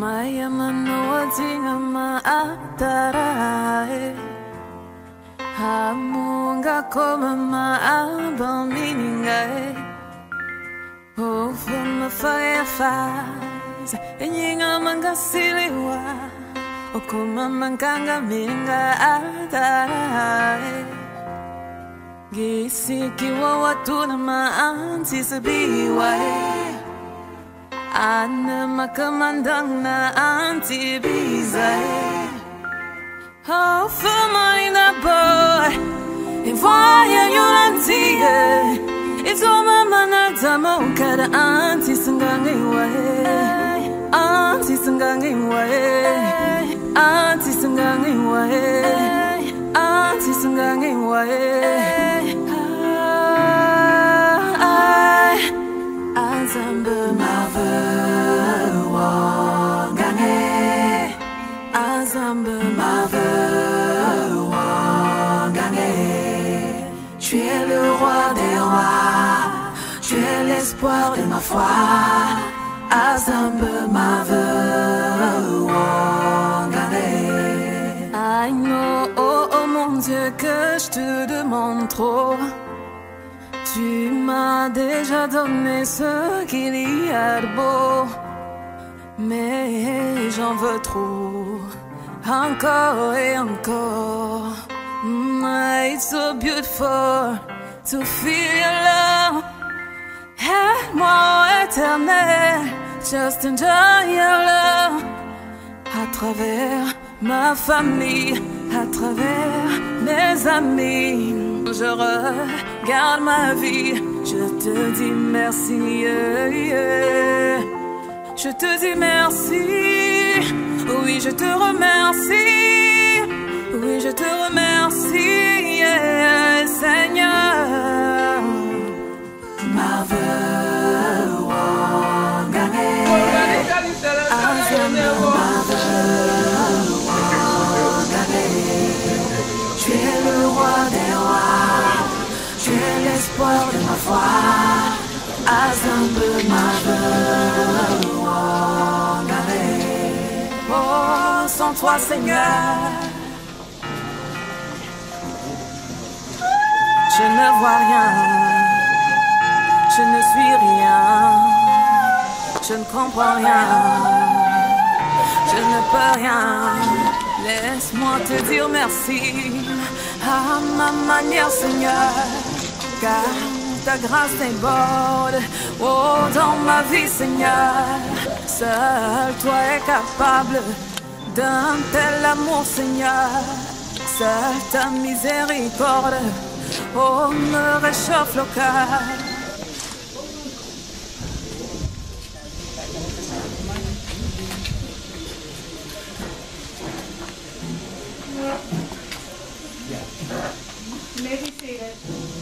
Maya manoatinga maatarae Hamunga koma maabaminingae Over my fireflies Enyinga mangasiliwa Okuma mankanga minga atarae Gisikiwa watuna maantisabiwae Ana makamandang na anti-bizae Oh, for money na boy Ivaya yun anti-e Ito mamana damo kada anti-sangangay-wae Anti-sangangay-wae Anti-sangangay-wae Anti-sangangay-wae Azamba mave Onguene Azamba mave Onguene Tu es le roi des rois Tu es l'espoir de ma foi Azamba mave Onguene I know, oh mon Dieu que je te demande trop Tu m'as déjà donné ce qu'il y a de beau Mais j'en veux trop Encore et encore It's so beautiful to feel your love Aide-moi éternel Just enjoy your love À travers ma famille À travers mes amis Je regarde ma vie, je te dis merci, Je te dis merci, oui je te remercie, oui je te remercie, Seigneur. Ma veuve Onguene, Tu es le roi des rois, tu es l'espoir de ma foi. Azambe ma veuve Onguene. Oh, sans toi Seigneur, je ne vois rien, je ne suis rien, je ne comprends rien, je ne peux rien. Laisse-moi te dire merci à ma manière, Seigneur, car ta grâce déborde, oh, dans ma vie, Seigneur. Seul toi es capable d'un tel amour, Seigneur. Seule ta miséricorde, oh, me réchauffe le cœur. You may be seated.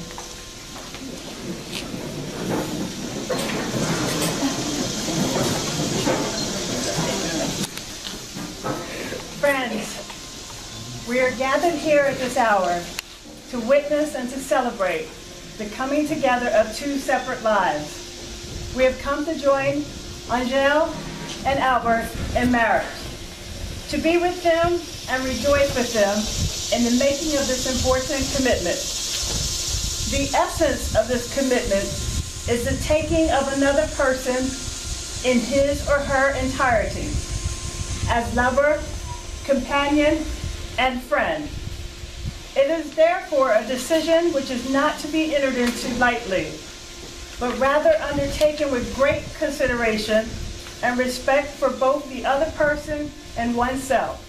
Friends, we are gathered here at this hour to witness and to celebrate the coming together of two separate lives. We have come to join Angèle and Albert in marriage, to be with them and rejoice with them in the making of this important commitment. The essence of this commitment is the taking of another person in his or her entirety, as lover, companion, and friend. It is therefore a decision which is not to be entered into lightly, but rather undertaken with great consideration and respect for both the other person and oneself.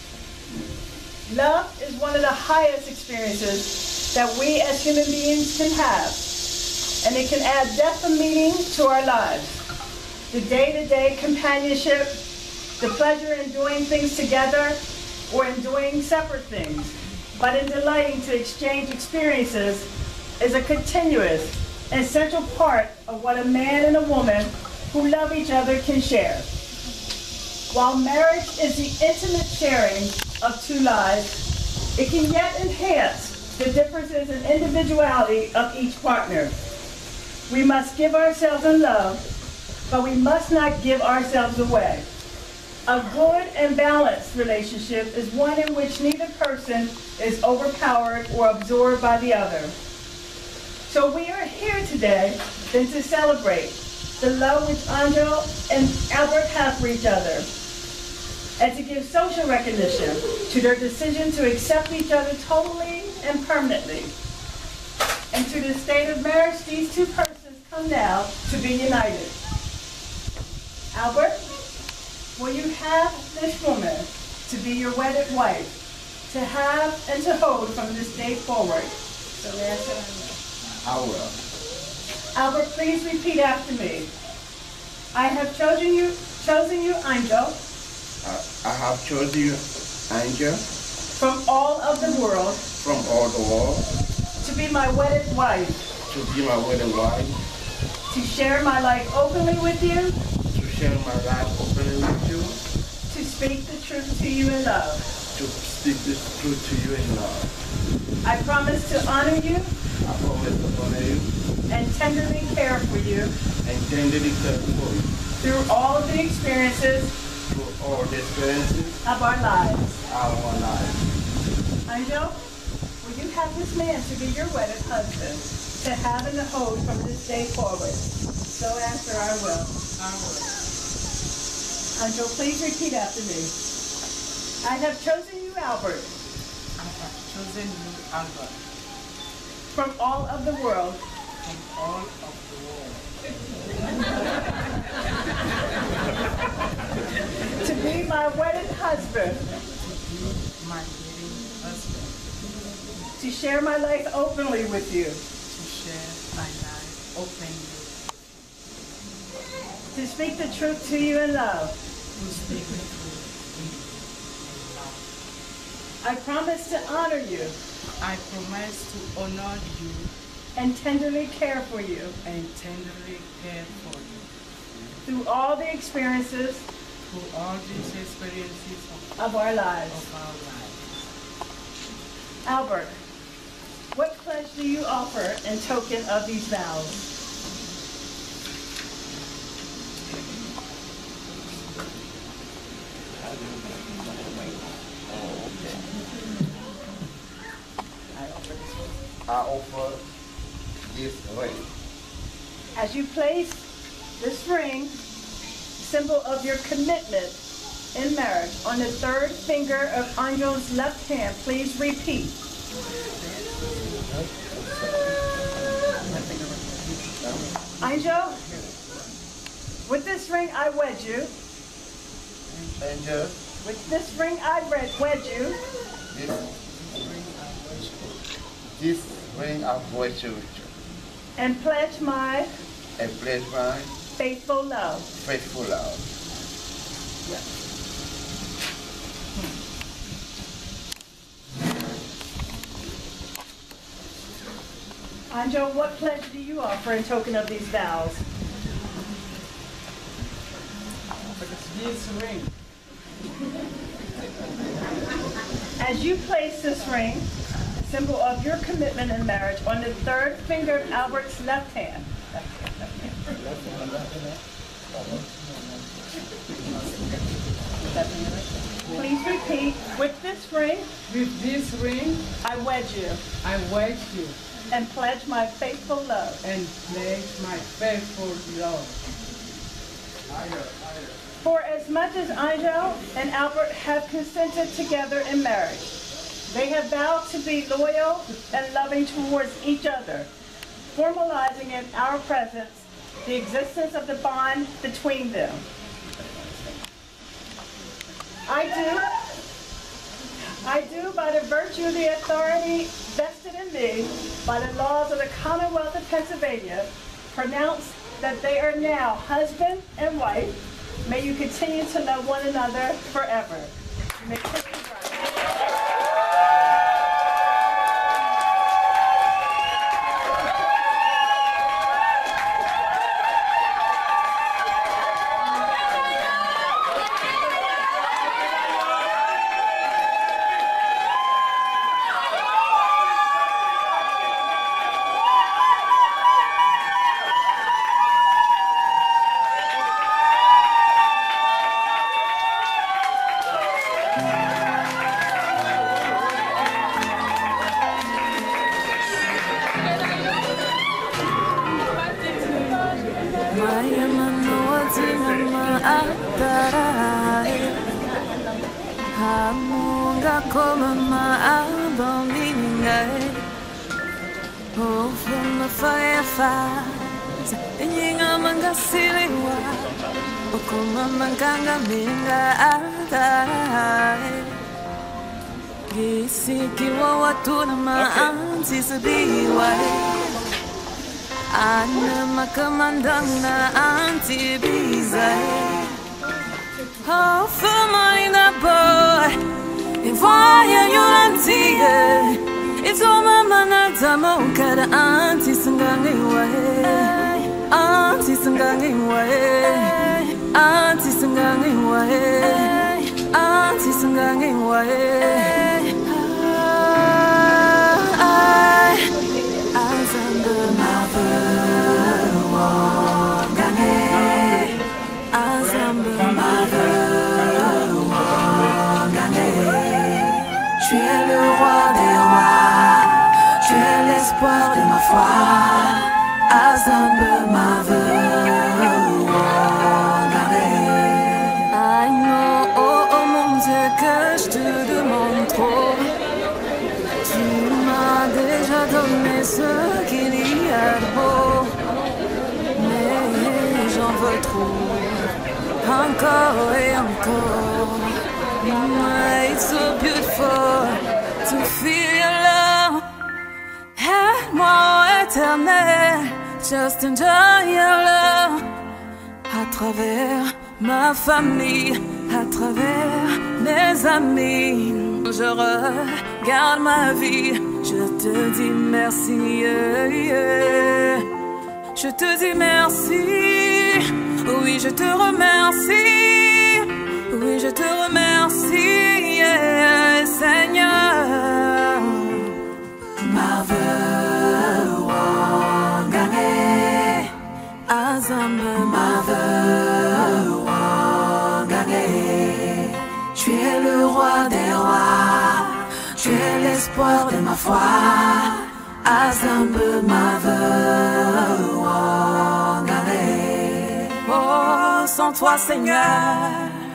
Love is one of the highest experiences that we as human beings can have, and it can add depth of meaning to our lives. The day-to-day companionship, the pleasure in doing things together or in doing separate things, but in delighting to exchange experiences is a continuous and central part of what a man and a woman who love each other can share. While marriage is the intimate sharing of two lives, it can yet enhance the differences in individuality of each partner. We must give ourselves in love, but we must not give ourselves away. A good and balanced relationship is one in which neither person is overpowered or absorbed by the other. So we are here today then to celebrate the love which Angel and Albert have for each other, and to give social recognition to their decision to accept each other totally and permanently. And to the state of marriage, these two persons come now to be united. Albert, will you have this woman to be your wedded wife, to have and to hold from this day forward? So I will. Albert, please repeat after me. I have chosen you, Angel, I have chosen you, Angel, from all of the world, to be my wedded wife, to share my life openly with you, to speak the truth to you in love. I promise to honor you and tenderly care for you through all the experiences of our lives. Angel, will you have this man to be your wedded husband, to have and to hold from this day forward? So answer, I will. Angel, please repeat after me. I have chosen you, Albert. I have chosen you, Albert, from all of the world, to be my wedded husband, to share my life openly with you, to speak the truth to you in love. I promise to honor you. I promise to honor you and tenderly care for you. Through all the experiences of our lives. Albert, what pledge do you offer in token of these vows? I offer this ring. As you place this ring, symbol of your commitment in marriage, on the third finger of Angel's left hand, please repeat. Angel, with this ring I wed you. Angel, with this ring I wed you. This ring I wed you. And pledge my faithful love. Angel, what pledge do you offer in token of these vows? This ring. As you place this ring, symbol of your commitment in marriage, on the third finger of Albert's left hand. Please repeat. With this ring. With this ring. I wed you. I wed you. And pledge my faithful love. And pledge my faithful love. For as much as Angel and Albert have consented together in marriage, they have vowed to be loyal and loving towards each other, formalizing in our presence the existence of the bond between them. I do, by the virtue of the authority vested in me by the laws of the Commonwealth of Pennsylvania, pronounce that they are now husband and wife. May you continue to love one another forever. You may kiss the bride. maatarai Hamunga koma maabangingai Ofuma fireflies Inyinga mangasiriwa Okuma manganga minga atarai Gisikiwa watu na maanzi sabiwai Ana makamandang na antibizay Ofuma ina boy Ivaya yulantiye Izoma manatamo kada anti-sangangiwae Anti-sangangiwae Anti-sangangiwae Anti-sangangiwae Azamba mother Onguene Azamba mother Onguene Tu es le roi des rois Tu es l'espoir de ma foi Azamba mother Onguene I know, oh mon Dieu que je te demande trop Tu m'as déjà donné ce qu'il y a de beau Mais j'en veux trop Encore et encore It's so beautiful to feel your love Aide-moi éternel Just enjoy your love À travers ma famille À travers mes amis Je regarde ma vie Je te dis merci Je te dis merci Oui je te remercie Oui je te remercie Seigneur Mother Onguene Azamba Mother Onguene Tu es le roi des rois Tu es l'espoir de ma foi Azamba Mother Onguene Oh, sans toi Seigneur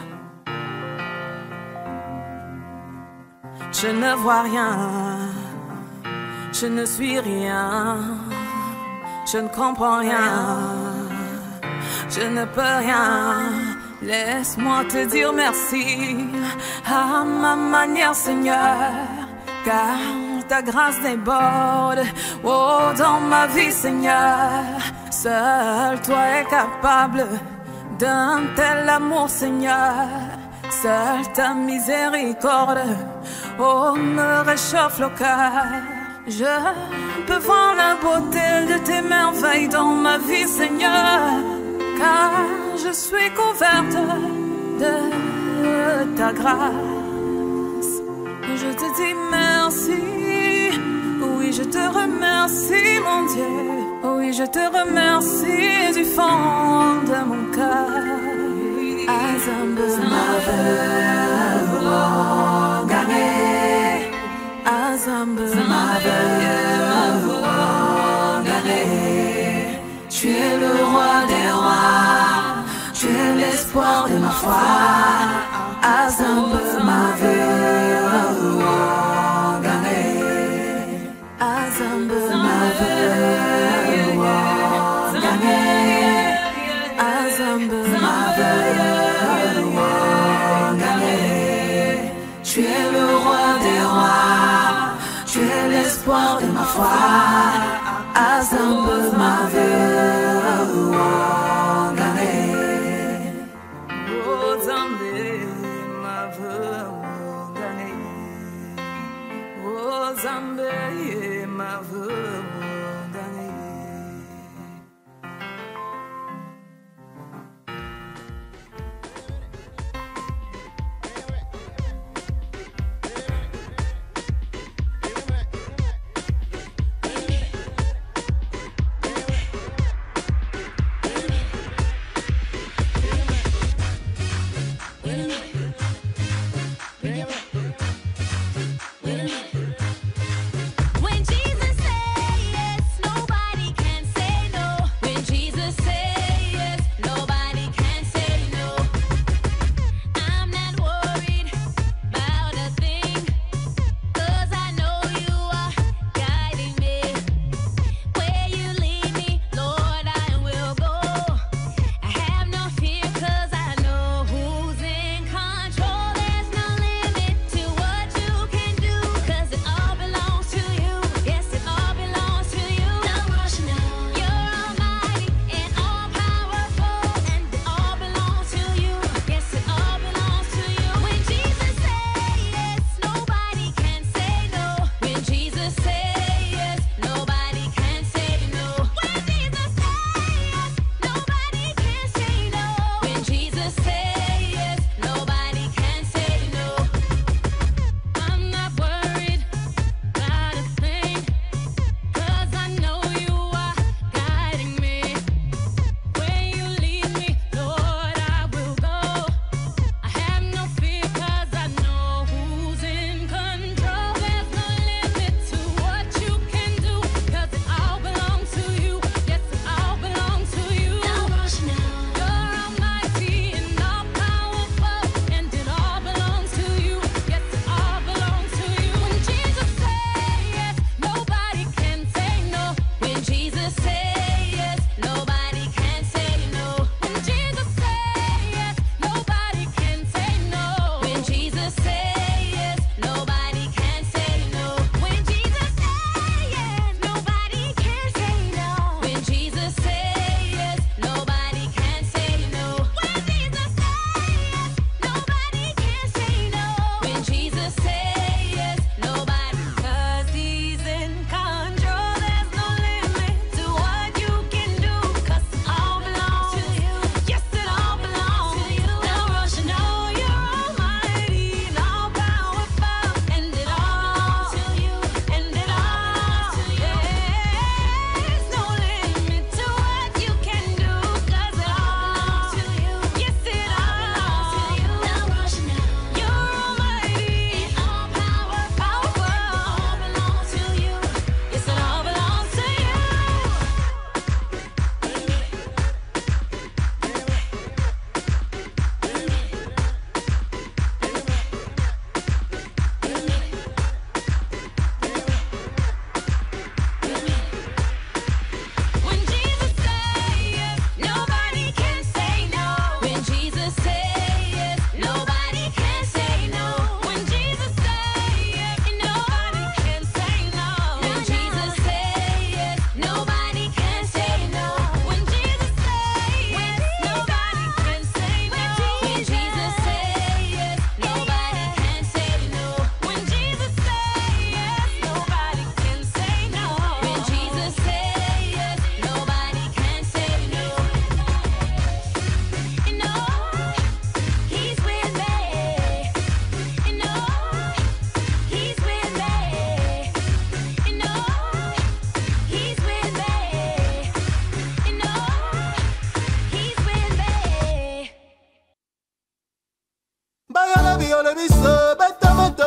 Je ne vois rien Je ne suis rien Je ne comprends rien Je ne peux rien Laisse-moi te dire merci À ma manière Seigneur Car ta grâce déborde Oh dans ma vie Seigneur Seul toi es capable D'un tel amour Seigneur Seule ta miséricorde Oh me réchauffe le cœur Je peux voir la beauté de tes merveilles dans ma vie Seigneur Car je suis couverte de ta grâce Je te dis merci Oui je te remercie mon Dieu Oui je te remercie du fond de mon cœur Azamba Mother Onguene Azamba Mother Onguene Tu es le roi des rois Tu es l'espoir de ma foi Azamba Mother Onguene Azamba Mother Onguene Azamba Mother Onguene Tu es le roi des rois Tu es l'espoir de ma foi Azamba Mother Onguene Oh Zambé Mother Onguene Oh Zambé Mother Onguene When Jesus said, yeah.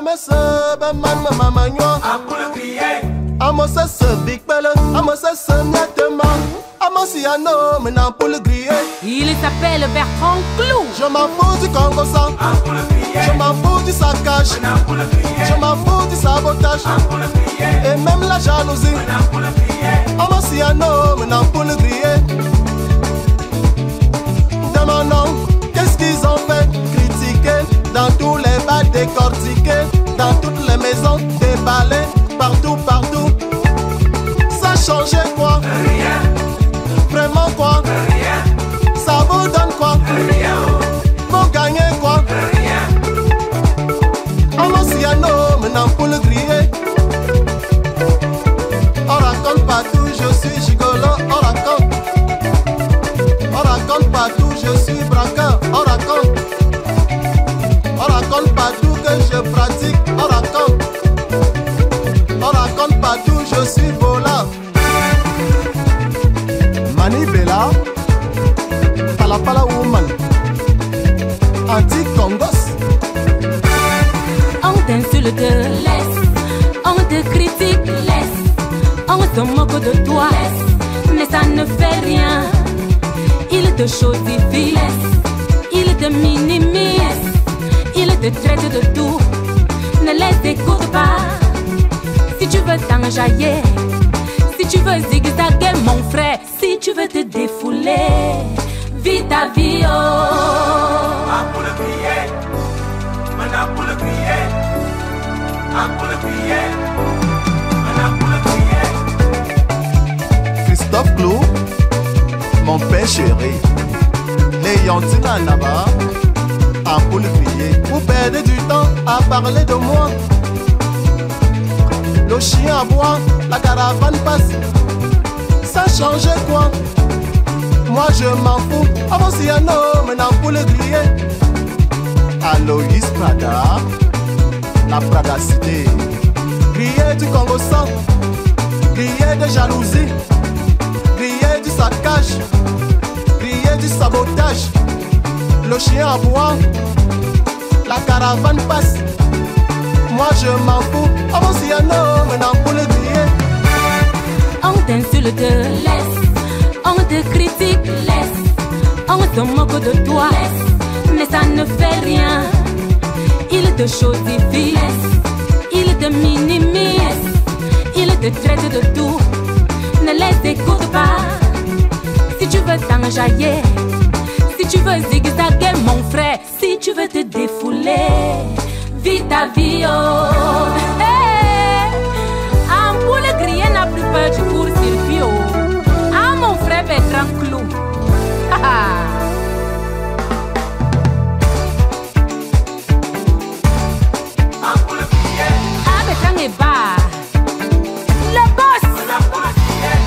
sebe man mama nyo. Ampoule crier. Amo se big belle, amo se nettement. Amo si ano men ampoule crier. Il s'appelle Bertrand Clou. Je m'en fous du Congo sang. Ampoule crier. Je m'en fous du saccage. Ampoule crier. Je m'en fous du sabotage. Ampoule crier. Et même la jalousie. Ampoule crier. Amo si ano men ampoule crier. Demandons qu'est-ce qu'ils ont fait, critiquer dans tous les bars, décortiquer dans toutes les maisons, déballés partout, partout. Ça changeait quoi? Rien. Vraiment quoi? Rien. Ça vous donne quoi? Rien. Vous gagnez quoi? Rien. Amosiano, maintenant pour le griller. On raconte partout, je suis gigolo, on raconte. On raconte partout, je suis braqueur, on raconte. On raconte partout que je pratique, on raconte. On raconte partout, je suis volant. Mani Bella, Palapala Woman, Anti-Congos. On t'insulte, laisse. On te critique, laisse. On se moque de toi, laisse. Mais ça ne fait rien. Il te chosifie, laisse. Il te minimise, laisse. Il te traite de tout. Ne les écoute pas. Si tu veux t'enjailler, si tu veux zigzaguer mon frère, si tu veux te défouler, vis ta vie oh. Ampoule crier, mon ampoule crier, ampoule crier, mon ampoule crier. Christophe Clou, mon père chéri, Léontine Anaba, ampoule crier. Vous perdez du temps à parler de moi. Le chien aboie, la caravane passe. Ça change quoi? Moi je m'en fous. Amosiano, maintenant pour le griller. Aloïs Prada, la Prada cité. Griller du Congo sang, griller de jalousie, griller du saccage, griller du sabotage. Le chien aboie, la caravane passe. Moi je m'en fous. Amosiano, maintenant pour le griller. On t'insulte, laisse. On te critique, laisse. On se moque de toi, laisse. Mais ça ne fait rien. Il te chosifie, laisse. Il te minimise, laisse. Il te traite de tout. Ne les écoute pas. Si tu veux t'enjailler, si tu veux zigzaguer mon frère, si tu veux te défouler, vis ta vie oh. Hey. Ampoule griller n'a plus peur du court-circuit oh. Ah mon frère Bertrand Clou. Ampoule crier, Ah Bertrand est bas. Le boss. mon ampoule crier.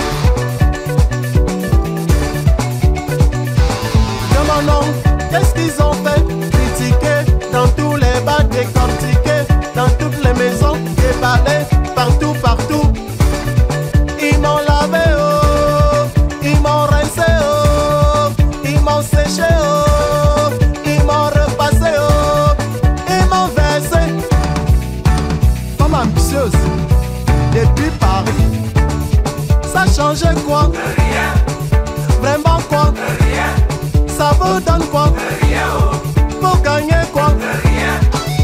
Demandons qu'est-ce qu'ils ont fait, critiquer dans tous les bars, décortiquer dans toutes les maisons, déballés partout, partout. Ils m'ont lavé oh, ils m'ont rincé oh, ils m'ont séché oh, ils m'ont repassé oh, ils m'ont versé. Femme ambitieuse, depuis Paris, ça changeait quoi? Rien, Vraiment quoi? rien, Ça vous donne quoi? rien, oh, Vous gagnez quoi? rien, rien,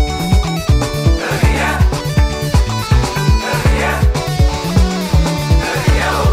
rien, rien, oh,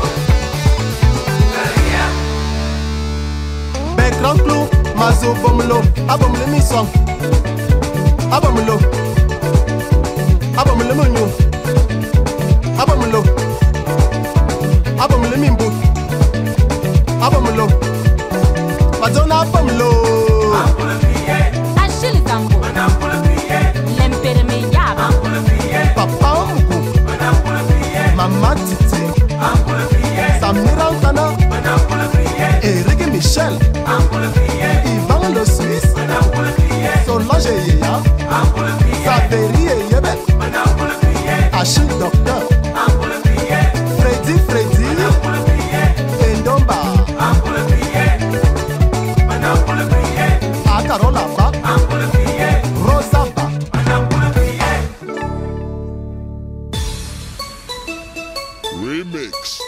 rien. Bertrand Clou, Mazo Bomlo, Abomle Misson, Abomlo, Abomle Monu, Abomlo, Abomle Mimbu, Abomlo, Madonna Abomlo, Ampoule crier, Achille Zambo, mon ampoule crier, l'imperméable. ampoule crier, Papa Moukou, mon ampoule crier, Maman Titi, ampoule crier, Samira Kana, mon ampoule crier, Eric Michel, ampoule crier, Yvan le Suisse, mon ampoule crier, Solange Yaya, ampoule crier, Saveri et Yebe, mon ampoule crier. Remix.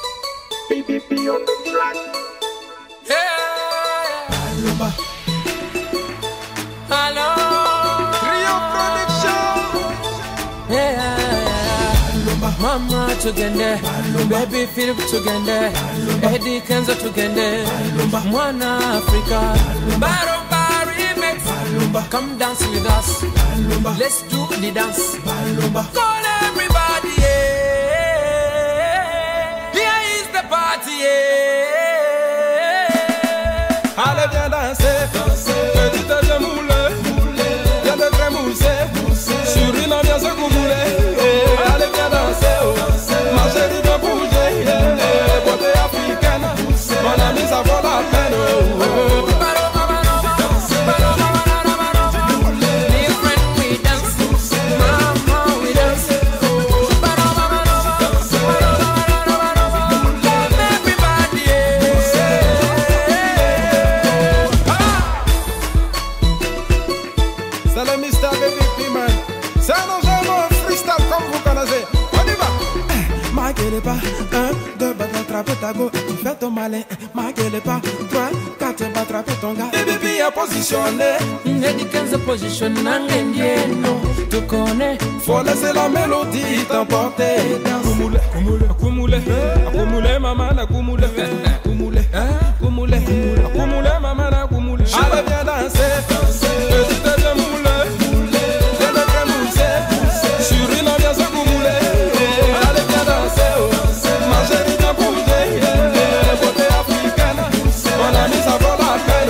Hello. Trio Production. Mama together, baby Philip together, Eddie Kenzo together, Mwana Africa, Baromba remix. Come dance with us, let's do the dance. Call everybody, yeah. Here is the party, yeah. Allez viens danser, petite viens mouler, viens de très mousser, sur une ambiance coulée. Allez viens danser, ma chérie viens bouger, beauté africaine, mon ami ça vaut la peine. C'est le Mr. Baby P-Man. C'est un enchaînement freestyle comme vous connaissez. On y va. Ma gueule est pas 1, 2, bat attraper ta go. Tu fais ton malin. Ma gueule est pas 3, 4, bat attraper ton gars. Baby est positionné. Eddie Kenzo position Onguene, tu connais. Faut laisser la mélodie t'emporter. Kumule, kumule, kumule, kumule, maman, la kumule, kumule, kumule, kumule, maman, la kumule. Allez viens danser, petite viens mouler, viens de très mousser, sur une ambiance kumule. Allez viens danser, ma chérie viens bouger, beauté africaine, mon ami ça vaut la peine.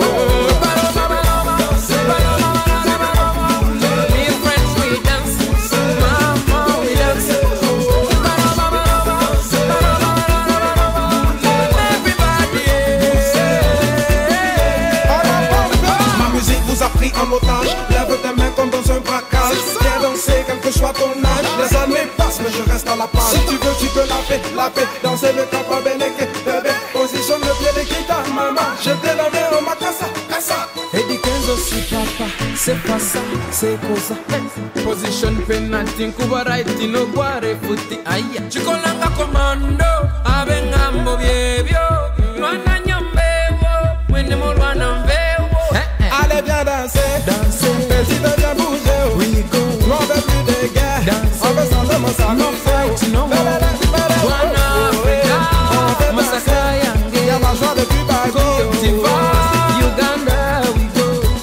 En otage, lève tes mains comme dans un braquage. Viens danser, quel que soit ton âge. Les années passent, mais je reste à la page. Si tu veux, tu peux la paix. Danser le capa beneke, bébé. Positionne le pied de guitare, maman. Je t'ai lavé en ma casa. Eddie Kenzo si papa, c'est pas ça, c'est cosa. Position penalty, kuba right, no guare futi aya. Chikolanga commando, abenga mbobiebio. Mwana nyambewo, mwene molwana mbewo. Allez viens danser, petite viens bouger. We go, On veut plus de guerre, danser. on veut simplement No s'amuser. fight, no more. Wana Africa, Masaka yange. Y'a la joie depuis Bagi. Côte d'Ivoire, Uganda, we go.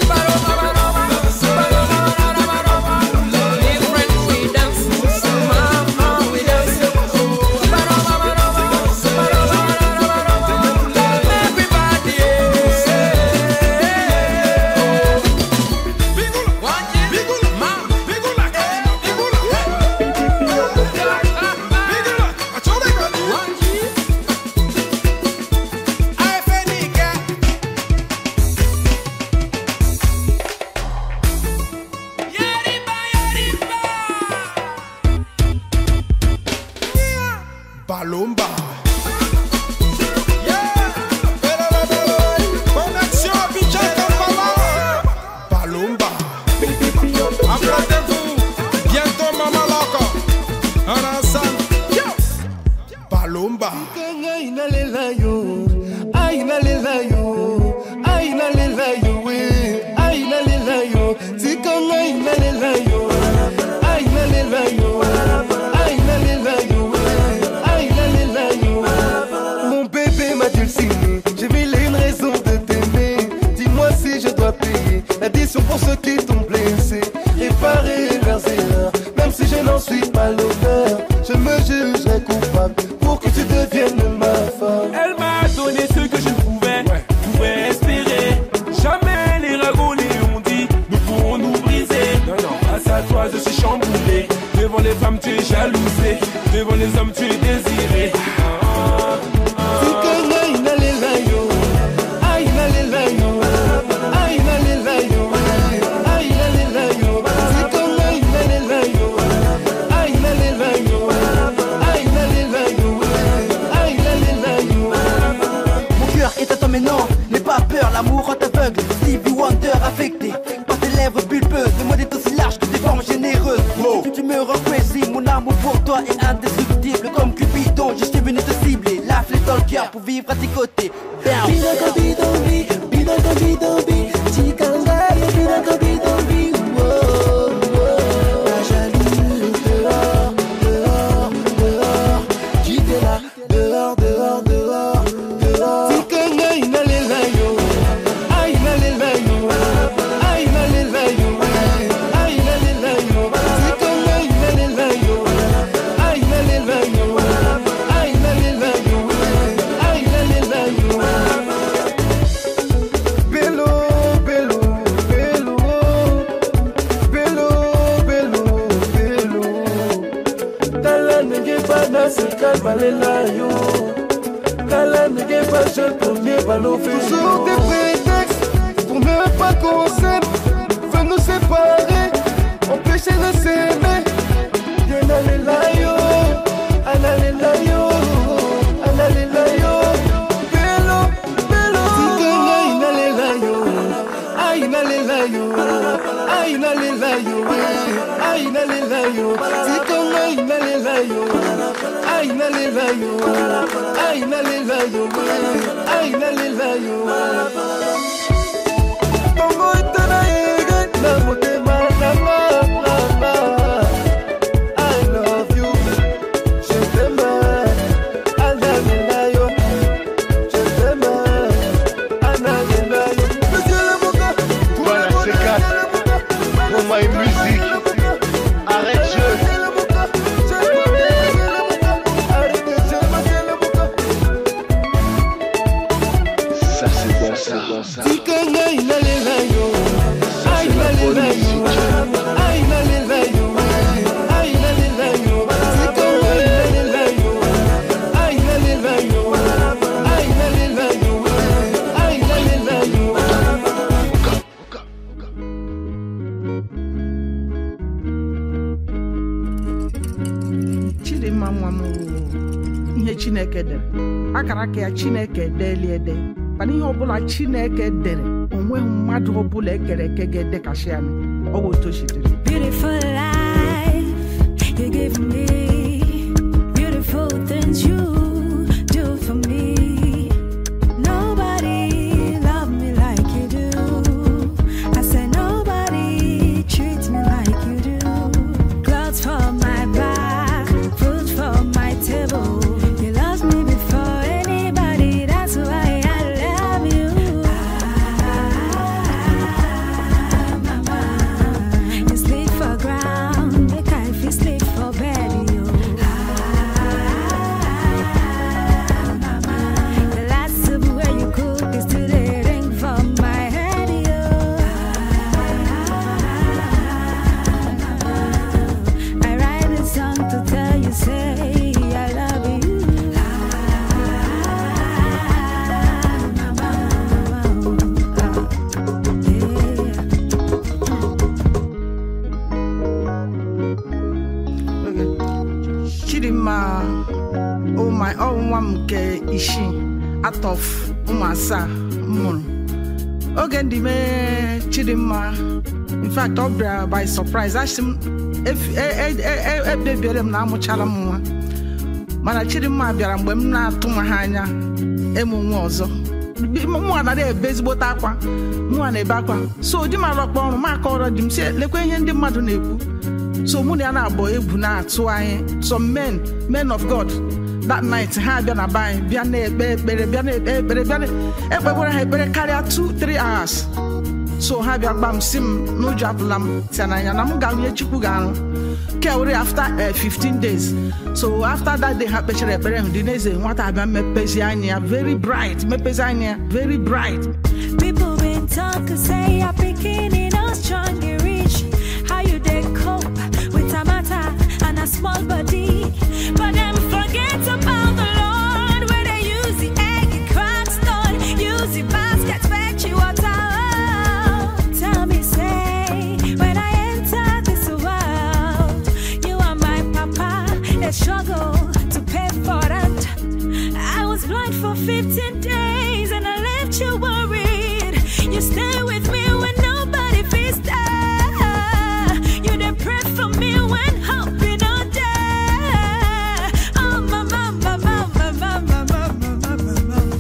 Different we dance, mama we dance. Everybody, Balomba. Connexion Abidjan Kampala. Balomba. Apprêtez-vous. Bientôt Maman Loco. On est ensemble. Balomba. Mon bébé m'a dulciné, j'ai mille et une raisons de t'aimer. Dis-moi si je dois payer l'addition pour ceux qui t'ont blessé. Réparer leurs erreurs, même si je n'en suis pas l'auteur. Je me jugerai coupable pour que tu deviennes ma femme. Elle m'a donné ce que je pouvais espérer. Jamais les ragots ont dit nous pourrons nous briser. Non, face à toi je suis chamboulé. Devant les femmes tu es jalousé. Devant les hommes tu es désiré. Mon cœur est à toi mais non, n'aie pas peur, l'amour rend aveugle. Stevie Wonder affecté par tes lèvres pulpeuses. Le monde est aussi large que tes formes généreuses. Tu me rends crazy, mon amour pour toi est indestructible comme qu'une vivre à tes côtés. Bidogobidobi, bidogobidobi, Tikangaye, bidogobidobi, wow, wow. La jalousie, dehors, dehors, dehors, quittez-la, dehors, dehors, dehors, dehors. Tikangaye, nalelayo, aïe, nalelayo, aïe, nalelayo, aïe, nalelayo, Tikangaye, nalelayo, aïe, nalelayo, aïe, nalelayo, aïe, nalelayo. Bello, bello, bello, bello, bello, bello. Tala nege bana sekal balela yo. Tala nege ba je premier ballon fait. Toujours des prétextes pour ne pas qu'on s'aime. Veut nous séparer, empêcher de s'aimer. Yanalela yo, analela yo, analela yo. Bello, bello. Tikanga inalela yo, ay inalela yo, ay inalela yo, ay inalela yo. Tikanga inalela yo, ay inalela yo, ay inalela yo, ay inalela yo. Tongo itana ege na motema na ma. I love you, je t'aime, analela yo, je t'aime, analela yo. Voilà, c'est 4 pour ma musique. Arrête je. Ça c'est bon ça. Tikanga inalela yo, ay inalela yo, ay inalela yo, ay inalela yo. Tikanga inalela yo, ay inalela yo, ay inalela yo, ay inalela yo. Chidimma nwamu ihe Chineke dere akara aka ya Chineke delie ede mana ihe ọbụla Chineke dere onweghị mmadụ ọbụla ekere eke ga-ede kashi anyị ọ bụ otu o si dịrị. Beautiful life you give me, beautiful things you do for me. Nobody love me like you do. I said nobody treats me like you do. Clothes for my back, food for my table. You love me before anybody, that's why I love you. Mama, you sleep for ground, make I feel sleep for bed, yo. Mama, the last soup where you cook is still a ring for my head, yo. I write a song to tell you, say I love you. Mama, Okay. Chidimma oh my nwa m nke ishi out of ụmụ asaa mụrụ oge ndị mee Chidimma in fact ọ bịara by surprise asị m ebebiere m na amụchara m nwa mana Chidimma bịara mgbe m na-atụ nwa ha anya ịmụ nwa ọzọ mụnwa na ebe ezigbote akwa mụnwa na-ebe akwa so di m arọkpọ ọrụ m aka ọrụ di m si lekwa ihe ndị mmadụ na-ekwu so mụ na ya na-abụ egwu na-atụ anyị some men of God that night ha bịa na be anyị bịa na-ekpe ekpere bịa na-ekpe ekpere bịa ekpekwara ha ekpere karịa 2-3 hours so ha bịa gba m si m n'ụjọ apụla m tia n'anya na m ga-ahụ ihe Chukwu ga-arụ kewere after 15 days so after that day ha kpechara ekpere ahụ dị n'eze nwata abịa mepezi anya ya very bright mepezi anya ya very bright. people been talk say you're picking no strong you reach how you dey cope with a matter and a small body but them forget about the Lord where they use the egg crack stone use the basket fetch you water. Tell me say when I enter this world you are my papa a struggle to pay for that. I was blind for 15 days and I left you worried. You stay with me when nobody feels there. You didn't pray for me when hope be not there. Oh mama, mama, mama, mama, mama, mama.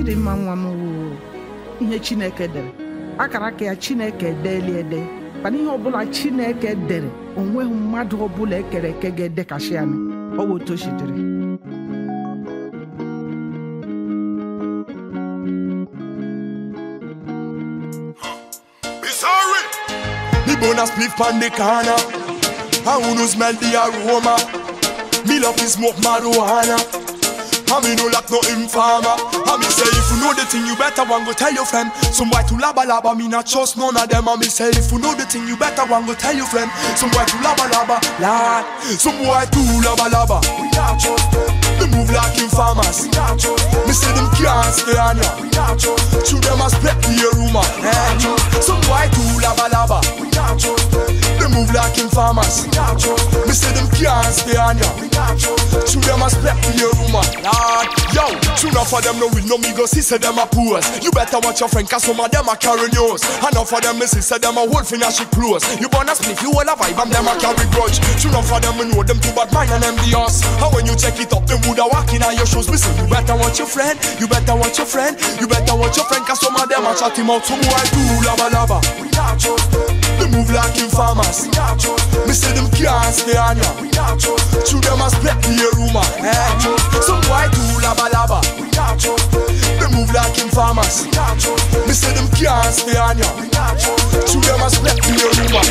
dị mma nwa m wụ ihe Chineke dere akara aka ya Chineke deeli ede mana ihe ọbụla Chineke dere onweghị mmadụ ọbụla ekere eke ga-edekasị ya ọ bụ otu o si dịrị. Bona spliff pan the corner. I wanna smell the aroma. Me love is smoke marijuana. I me no like no informer. I me say if you know the thing you better want go tell your friend. Some boy to laba laba me not trust none of them. I me say if you know the thing you better want go tell your friend. Some boy to laba laba lad. Some boy to laba laba. We not trust them. They move like informers. We not trust them. Me say them can't stay on ya. We not trust them. Through them a split the rumor. Some boy to laba laba. We not trust them. They move like informers. We not trust them. Me say them can't stay on ya. We not trust them. Through them a split the rumor. Yo, true enough for them no real no me go see say them a pose. You better watch your friend cause some of them a carry news. Enough for them me see say them a wolf in a shit clothes. You wanna split you all a vibe and them a carry grudge. True enough for them me know them too bad mind and them the us. And when you check it up them woulda walk in on your shoes. Me say you better watch your friend. You better watch your friend. You better watch your friend cause some of them a chat him out. Some boy do laba laba. We not trust them. They move like informers. We not trust them. Me say them can't stay on ya. We not trust them. True them a split the rumor. Some boy do laba laba. We not trust them. They move like informers. We not trust them. Me say them can't stay on ya. We not trust them. True them a split the rumor.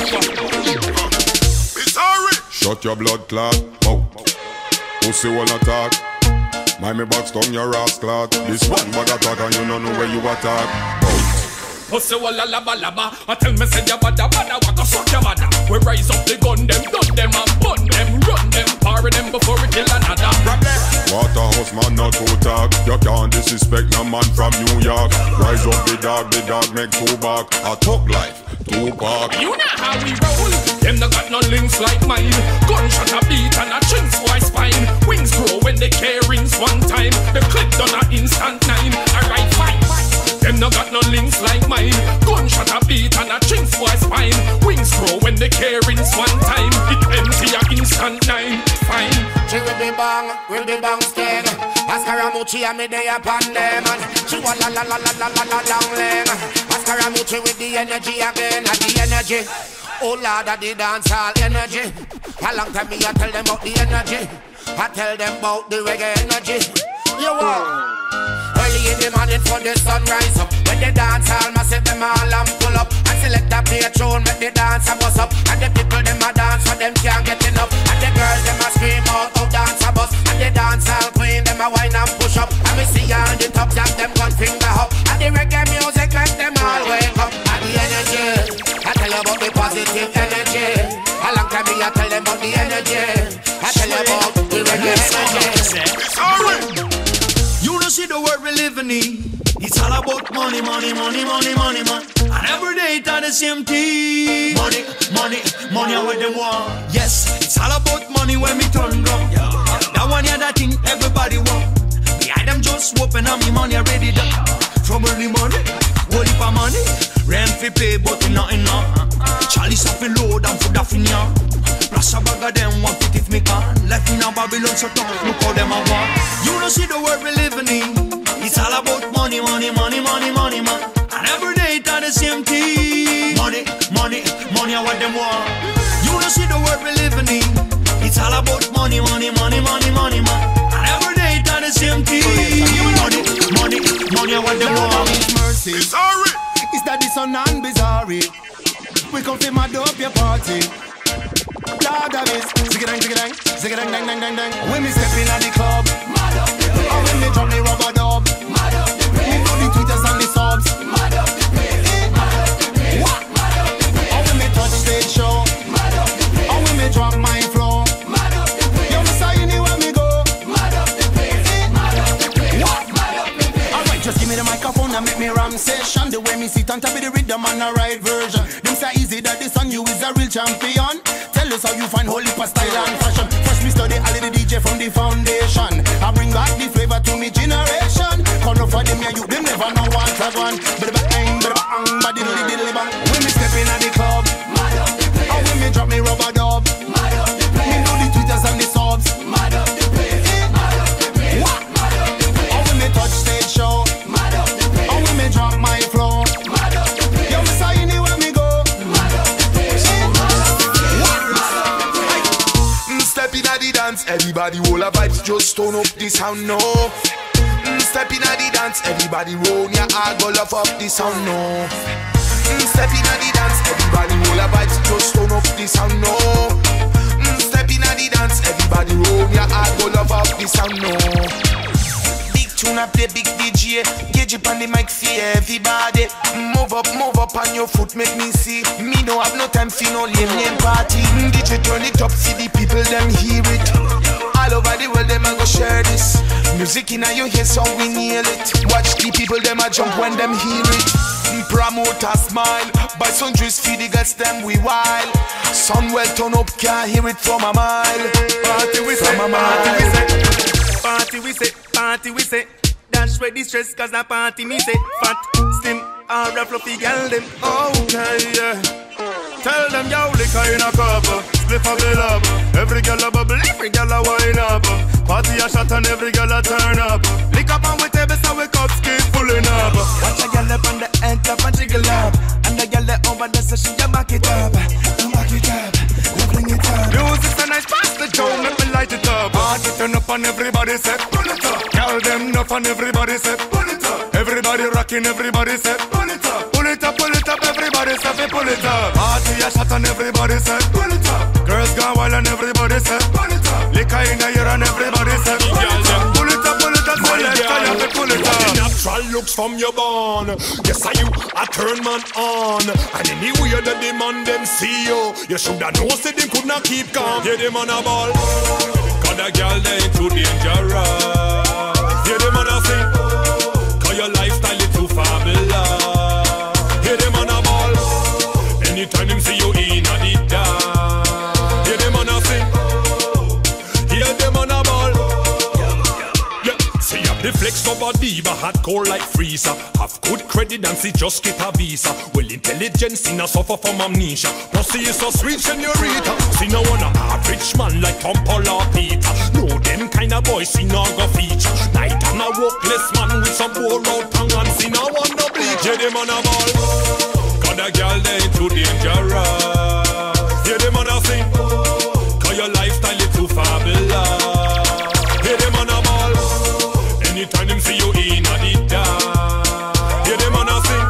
It's sorry. Shut your blood clot mouth. Pussy will not talk. My me box down your ass clot. This one bag attack and you don't know where you attack. Pussy walla laba laba. I tell me say ya bada bada waka fuck your mother. We rise up the gun them, done them and bun them, run them, parry them before we kill another. Waterhouse man not to talk. You can't disrespect no man from New York. Rise up the dog make two back. A talk life, two park. You know how we roll. Them no got no links like mine. Gunshot a beat and a chin squash spine. Wings grow when they carry rings one time. The clip done a instant 9. Alright fine. Them no got no links like mine. Gunshot a beat and a chin squash spine. Wings grow when they carry rings one time. It empty a instant 9. Fine. She will be bang skin. Askaramuchi and me day upon them. She wa la la la la la la la long leg. Askaramuchi with the energy again, the energy. Oh Lord, the dancehall energy. A long time me I tell them about the energy. I tell them about the reggae energy. You want early in the morning for the sunrise up. When the dancehall massive them all and pull up. And select a play a tune, make the dancer bust up. And the people them a dance for them can't get enough. And the girls them a scream out, oh dance a bus. And the dancehall queen them a whine and push up. And we see on the top jack them gun finger up. And the reggae music make them all wake up. And the energy, I tell you about the positive energy. A long time me I tell them about the energy. I tell you about the reggae energy. You don't see the world we living in. It's all about money, money, money, money, money, man. And every day it's all the same thing. Money, money, money are what they want. Yes, it's all about money when we turn round. That one yeah, that thing everybody want. Behind them just whooping on me money already done. Trouble the money, whole heap of money. Rent fi pay but nothing now. Charlie something low down for that ya. Plus a bag of them want it if me can. Left in a Babylon so tough, look how them a want. You don't see the world we living in. It's all about money, money, money, money, money, man. And every day it's all the same thing. Money, money, money are what them want. You don't see the world we living in. It's all about money, money, money, money, money, man. And every day it's all the same thing. Money, money, money are what them want. Mercy. Sorry. It's that this son and bizarre. We come to mad up your party. Lord of it, zig-a-dang, zig-a-dang, zig-a-dang, dang, dang, dang, dang. When me step in at the club, mad up the place. Or when me drum the rubber dub, mad up the place. Me do the tweeters and the subs, mad up the place. Mad up the place. What? Mad up the place. Or when me touch stage show, mad up the place. Or when me drop my flow, mad up the place. Yo, me say anywhere me go, mad up the place. Mad up the place. What? Mad up the place. Alright, just give me the microphone and make me ram session. The way me sit on top of the rhythm and the right version. Them say easy that this song you is a real champion. Tell us how you find holy for style and fashion. First me study all of the DJ from the foundation. I bring back the flavor to me generation. Call up for them yeah you them never know what I want. But bang, but bang, but diddly diddly bang. When me step in at the club, mad up the place. Or when me drop me rubber dub, mad up the place. Me do the tweeters and the subs, mad up the place. Mad up the place. What? Mad up the place. Or when me touch stage show, mad up everybody hold a vibes, just turn up the sound now. Step in the dance, everybody roll your heart, go love up the sound now. Step in the dance, everybody hold a vibes, just turn up the sound now. Step in the dance, everybody roll your heart, go love up the sound now. Tune up the big DJ, gauge up on the mic for everybody. Move up on your foot, make me see. Me no have no time for no lame party. DJ turn it up, see the people them hear it. All over the world them a go share this. Music in your ear so we nail it. Watch the people them a jump when them hear it. Promoter smile, buy some juice for the girls them we wild. Sun well turn up, can't hear it from a mile. Party we say, party we say. Party we say, dash with the stress cause the party me say. Fat, slim, or a fluffy girl them. Okay, yeah. Tell them yo, liquor in a cup, split a bill up. Every girl a bubble, every girl a wine up. Party a shot and every girl a turn up. Lick up on with table so we cups keep pulling up. Watch a girl up on the end up and jiggle up. And the girl over there so she a back it up. Back it up, bring it up. Music so nice, pass the show, make me light it up. Party turn up and everybody say, pull it up. Tell them up and everybody say, pull it up. Everybody rocking, everybody say, pull it up. Pull it up, everybody say, pull it up. Party a shot and everybody say, pull it up. Girls gone wild and everybody say, pull it up. Liquor in the ear and everybody say, pull it up. Pull it up, select, I have to pull it up. Natural looks from your born. Yes, are you a turn man on. And anywhere that the man them see you, you shoulda know say them could not keep calm. Yeah, them on a ball. Cause the girl they too dangerous. Yeah, them on a sing. Cause your lifestyle is too fabulous. Yeah, them on a ball. Anytime them see you in a the dance. Yeah, them on a sing. Yeah, them on a ball. Yeah, see up the flex of a diva, hardcore like freezer. Have good credit and see just get a visa. Well, intelligence in a suffer from amnesia. Pussy is so sweet, senorita. See no one a average man like Pumple or Peter. No them kind of boys see no go feature. Night and a workless man with some poor out tongue and see no one no bleach. Yeah, them on a ball. Cause the girl they too dangerous. Yeah, them on a sing. Cause your lifestyle is too fabulous. Yeah, them on a ball. Anytime them see you in a the dance. Yeah, them on a sing.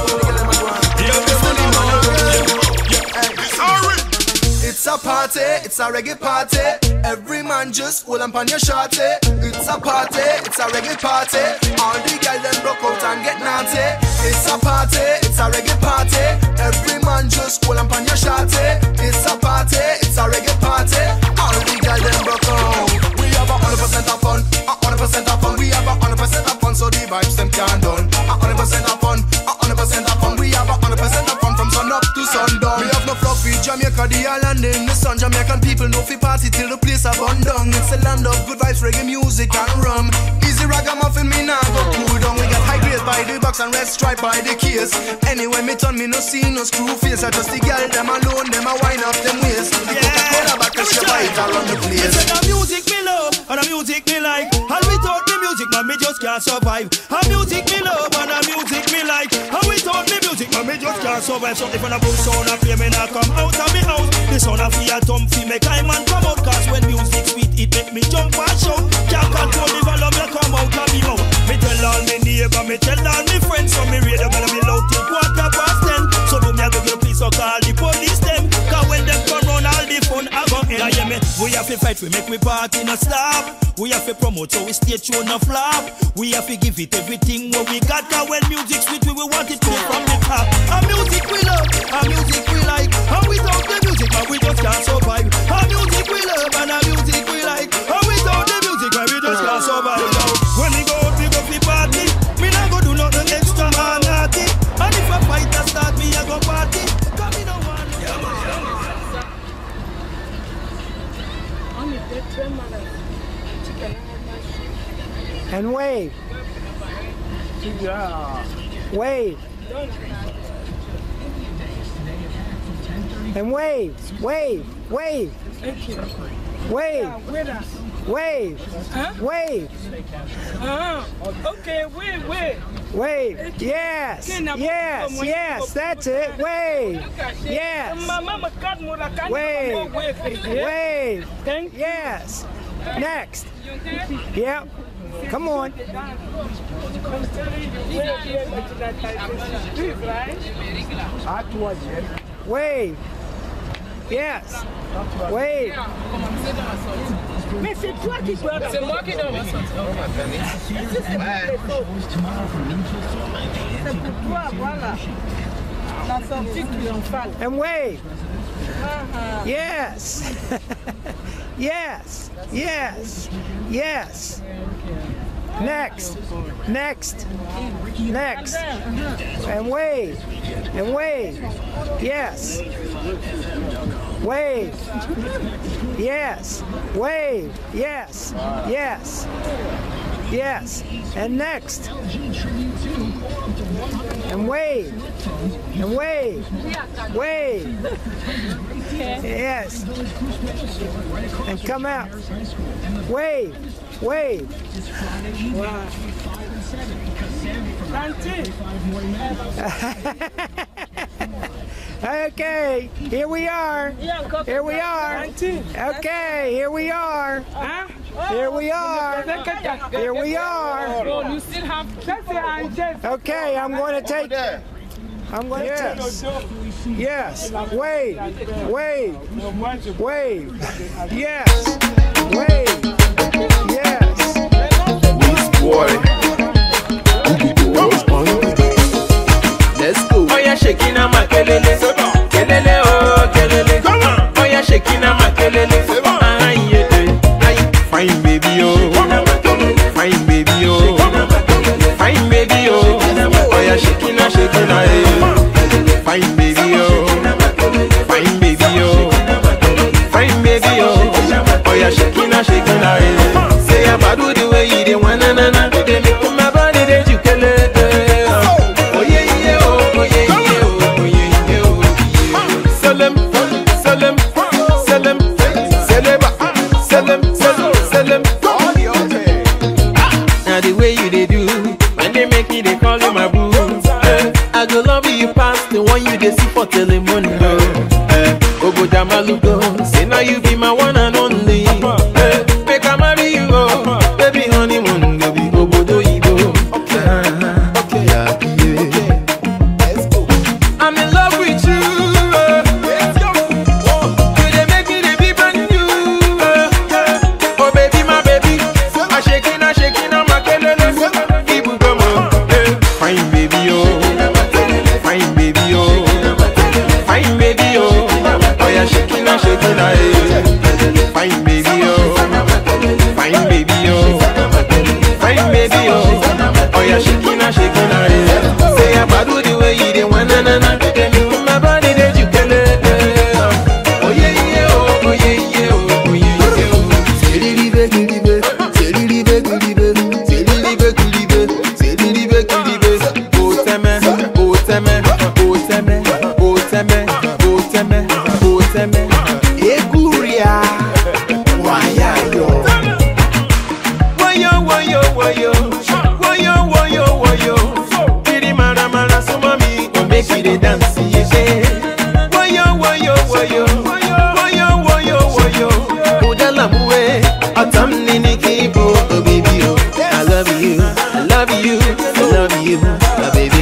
Yeah, them on a ball. Yeah, sorry. It's a party, it's a reggae party. Every man just hold up on your shorty. It's a party, it's a reggae party. All the girls them broke out and get naughty. It's a party, it's a reggae party. Every man just hold up on your shorty. It's a party, it's a reggae party. All the girls them broke out. We have 100% of fun, 100% of fun. We have 100% of fun, so the vibes them can't done. 100% of fun, 100% of fun. We have 100% of fun from sun up to sundown. We have no fluffy Jamaica, the island in the sun. Jamaican people know fi party till the place a burn down. It's a land of good vibes, reggae music and rum. Easy ragamuffin, me nah go cool down. We got high grade by the box and red stripe by the case. Anyway, me turn me no see no screw face. I just the girl them alone, them a wind up them waist. The Coca-Cola bottle she buy it around the place. It's the music me love and the music me like. And without the music, man, me just can't survive. And music me love and the music me like. And without the music, man, me just can't survive. So if I boom sound of me nah come out of me house. The sound of fear thump fi make I man come out. Cause when music sweet, it make me jump and shout. Can't control the volume, me come out of me mouth. Me tell all me neighbor, me tell all me friends. So me radio gonna be loud till 10:15. So do me a good please so call the police them. Cause when them come round all the fun I go in. Yeah, me, we have to fight, we make me party no stop. We have to promote so we stay true no flop. We have to give it everything what we got. Cause when music sweet, we want it play from the top. And music we love, and music we like. And without the music, man, we just can't survive. And music we love, and the music we like. And without the music, man, we just can't survive. When we go out, we go fi party. Me not go do nothing extra or naughty. And if a fight a start, me a go party. Cause me no want and wave. Yeah. Wave. And wave. Wave. Wave. Wave. Wave. Huh? Wave. Okay, wave. Wave. Yes. Yes. Yes. That's it. Wave. Yes. Wave. Wave. Yes. Next. Yep. Come on. Wave. Yes. Wave. Mais c'est toi qui dois. C'est moi qui dois ressortir. C'est pour toi, voilà. La sortie triomphale. And wave. Yes. Yes. Yes. Yes. Next. Next. Next. And wave. And wave. Yes. Wave. Yes. Wave. Yes. Yes. Yes. And next. And wave. And wave. Wave. Yes. And come out. Wave. Wave. Wow. Okay, here we are. Here we are. Okay, here we are. Here we are. Here we are. You still have. Okay, I'm going to take. I'm going to yes. Yes. Wave. Wave. Wave. Yes. Wave. Yes. This boy. Let's go. Oh, yeah, shaking on my kelele. Kelele, oh, kelele. Oh, yeah, shaking on my kelele. Fine baby, oh. Fine baby, oh. Fine baby, oh. Oh, yeah, shaking on, shaking on. Fine baby, oh. Fine baby, oh. Fine baby, oh. Oh, yeah, shaking on, shaking on. Say about the way you did one, na na na. They make my body that you can let. Oh yeah, yeah, oh yeah, yeah, oh yeah, yeah, oh yeah. Salam, salam, salam, saleba, salam, salam, salam. Now the way you they do, when they make me, they call you my boo. I go love you past the one you they see for Telemundo. Ogo Jamalugo, say now you be my one and only. Make I marry you, oh, baby honeymoon, baby go bodo you go. Okay, yeah, yeah. Let's go. I'm in love with you. Let's go. You they make me the be brand new. Oh baby, my baby, I'm shaking, I'm kelele. People come on, fine baby, oh, fine baby, oh, fine baby, oh. Oh yeah, shaking, fine baby, oh, fine baby, oh, fine baby, oh. Oh yeah, shaking, say about the way you dey wanna na na. My body that you can let. Oh yeah, yeah, oh yeah, yeah, oh yeah, yeah. C'est l'hiver, l'hiver, c'est l'hiver, l'hiver, c'est l'hiver, l'hiver, c'est l'hiver, l'hiver. Oh t'aimes, oh t'aimes, oh t'aimes, oh t'aimes, oh t'aimes, oh t'aimes. Et couria, waya yo, waya, waya, waya. Make you the dance, yeah. Woyo, woyo, woyo, woyo, woyo, woyo. Udala muwe, atam nini kibo, oh baby, oh. I love you, I love you, I love you, my baby.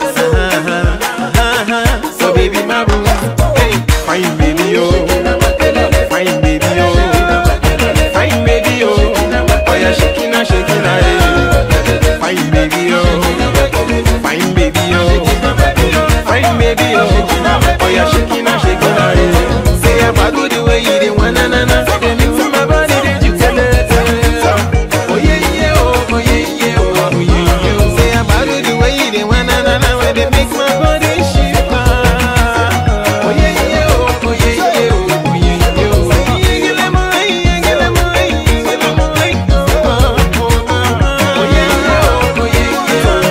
So baby, my boo, hey, fine baby, oh, fine baby, oh, fine baby, oh. Oh yeah, shaking, shaking, fine baby, oh, fine baby, oh. Fine baby, oh, oh yeah, shaking, shaking, say about the way you did one, na na na. They make my body that you can let. Oh yeah, yeah, oh yeah, yeah, oh yeah, yeah. Say about the way you did one, na na na. When they make my body shiver. Oh yeah, yeah, oh yeah, yeah, oh yeah, yeah. Get them away, get them away, get them away. Oh yeah, yeah, oh yeah, yeah,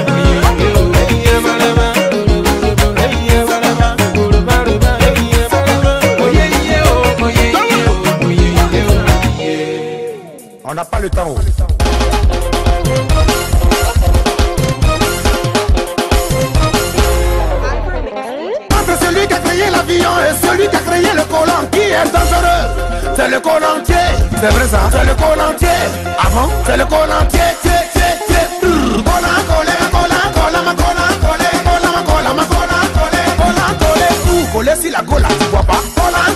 on n'a pas le temps. Entre celui qui a créé l'avion et celui qui a créé le collant, qui est dangereux? C'est le col entier. C'est vrai ça. C'est le col entier. Avant, c'est le col entier. Coller si la gola, tu vois pas.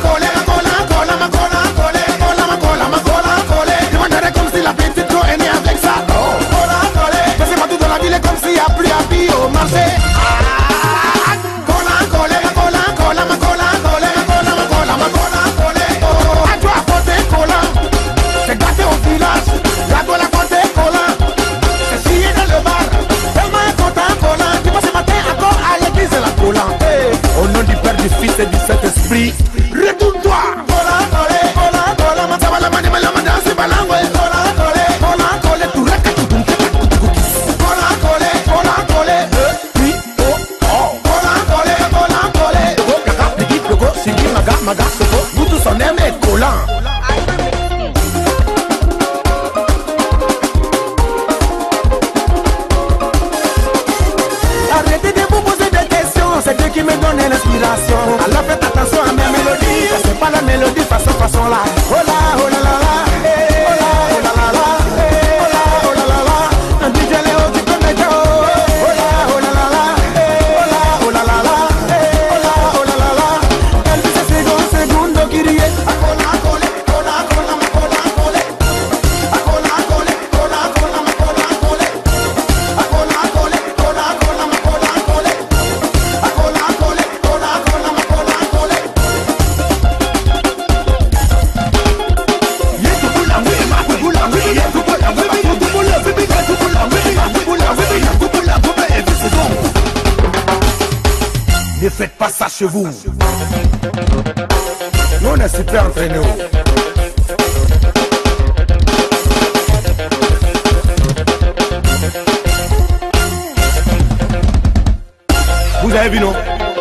Demanderai comme si la petite go est née avec ça. Passez partout dans la ville comme s'il n'y a plus à pied au marché. C'est gâté au village. La gola côté collant. C'est chier dans le bar. Tellement content collant. Tu vois ce matin encore à l'église la collant. Au nom du Père, du Fils et du Saint-Esprit, retourne-toi. Nous tous on aime être collants. Arrêtez de vous poser des questions, c'est Dieu qui me donne l'inspiration. Alors faites attention à mes mélodies, c'est pas la mélodie façon là. Oh là, oh là là là, oh là, oh là là là, oh là, oh là là là. Un DJ Léo qui peut me dire, oh là, oh là là là, oh là, oh là là là, oh là, oh là là là. Elle dit c'est segundo qui rie. Ne faites pas ça chez vous. Nous on est super entraînés. Vous avez vu non?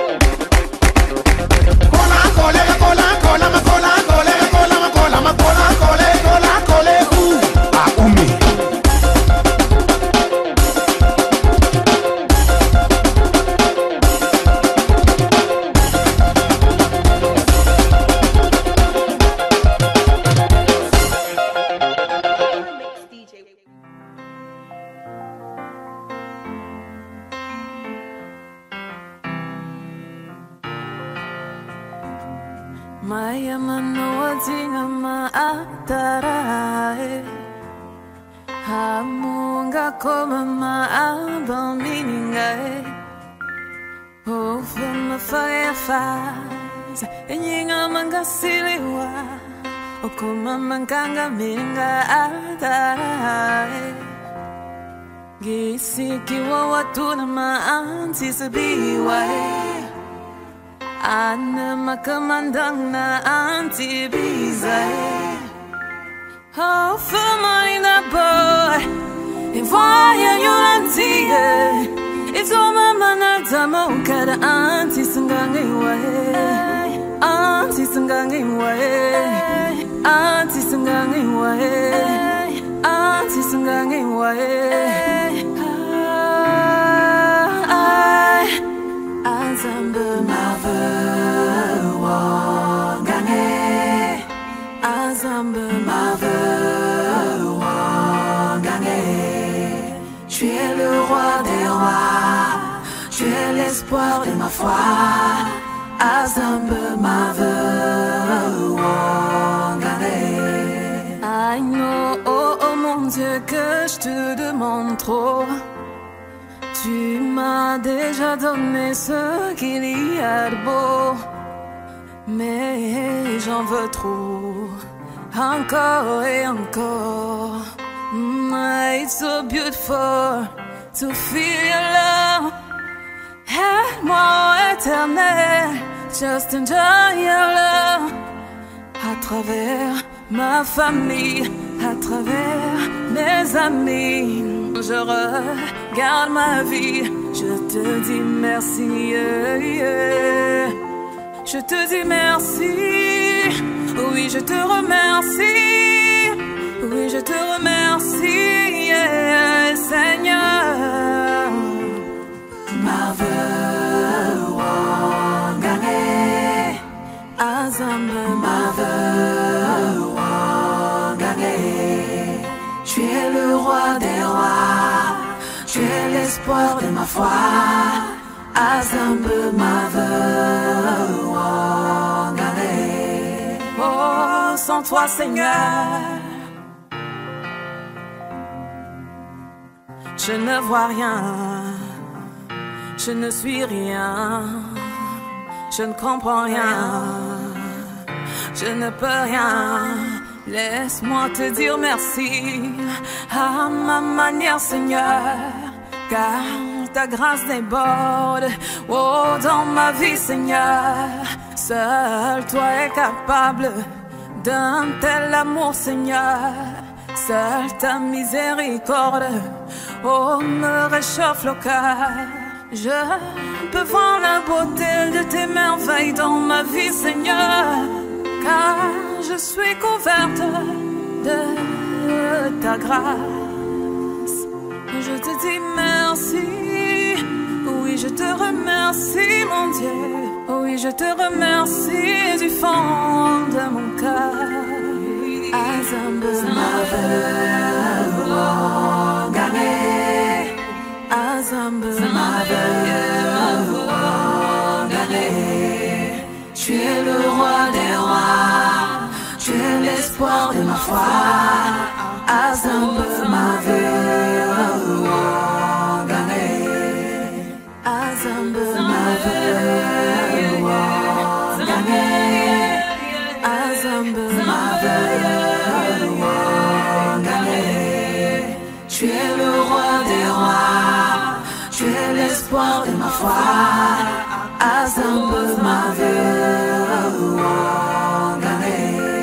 Maya manoatinga maatarai Hamunga koma maabaminingai Ofuma faz Enyinga mangasiliwa Okuma mankanga minga atarai Gisikiwa watuna maanti sabiwai Ana makamandang na antibizay Oh, fuma ina boy E voya yulantie E toma manatama ukada anti-sangangai wae Anti-sangangai wae Anti-sangangai wae Anti-sangangai wae Azamba mave Onguene Azamba mave Onguene Tu es le roi des rois Tu es l'espoir de ma foi Azamba mave Onguene I know, oh mon Dieu que je te demande trop Tu m'as déjà donné ce qu'il y a de beau Mais j'en veux trop Encore et encore It's so beautiful to feel your love Aide-moi éternel Just enjoy your love À travers ma famille À travers mes amis Je regarde ma vie, je te dis merci, Je te dis merci, oui je te remercie, oui je te remercie, Seigneur. Mave Onguene, Azambe Mave Onguene. Tu es le roi des rois, tu es l'espoir de ma foi. Azambe Mave Onguene. Oh, sans toi Seigneur, je ne vois rien, je ne suis rien, je ne comprends rien, je ne peux rien. Laisse-moi te dire merci à ma manière, Seigneur, car ta grâce déborde, oh, dans ma vie, Seigneur. Seul toi es capable d'un tel amour, Seigneur. Seule ta miséricorde, oh, me réchauffe le cœur. Je peux voir la beauté de tes merveilles dans ma vie, Seigneur, car je suis couverte de ta grâce. Je te dis merci, oui, je te remercie, mon Dieu. Oui, je te remercie du fond de mon cœur. Azambe Mave Onguene. Azambe Mave Onguene. Tu es le roi des rois, tu es l'espoir de ma foi. Azambe Mave Onguene. Azambe Mave Onguene. Azambe Mave Onguene. Tu es le roi des rois, tu es l'espoir de ma foi. Azambe Mave Onguene.